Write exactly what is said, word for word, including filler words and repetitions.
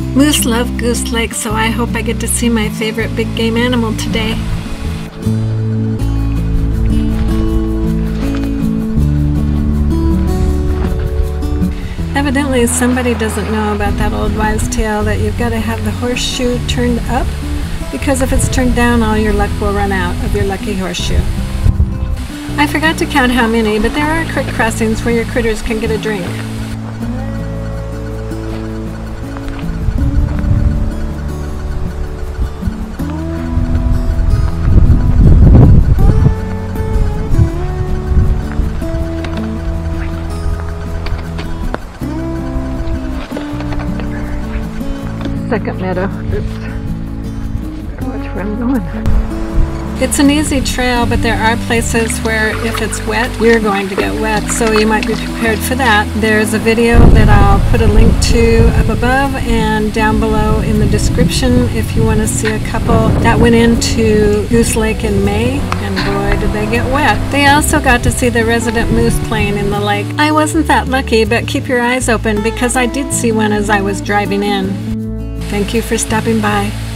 Moose love Goose Lake, so I hope I get to see my favorite big game animal today. Evidently, somebody doesn't know about that old wives' tale that you've got to have the horseshoe turned up, because if it's turned down, all your luck will run out of your lucky horseshoe. I forgot to count how many, but there are creek crossings where your critters can get a drink. Second meadow. Oops. Better watch where I'm going. It's an easy trail, but there are places where if it's wet, you're going to get wet, so you might be prepared for that. There's a video that I'll put a link to up above and down below in the description if you want to see a couple that went into Goose Lake in May, and boy did they get wet. They also got to see the resident moose playing in the lake. I wasn't that lucky, but keep your eyes open because I did see one as I was driving in. Thank you for stopping by.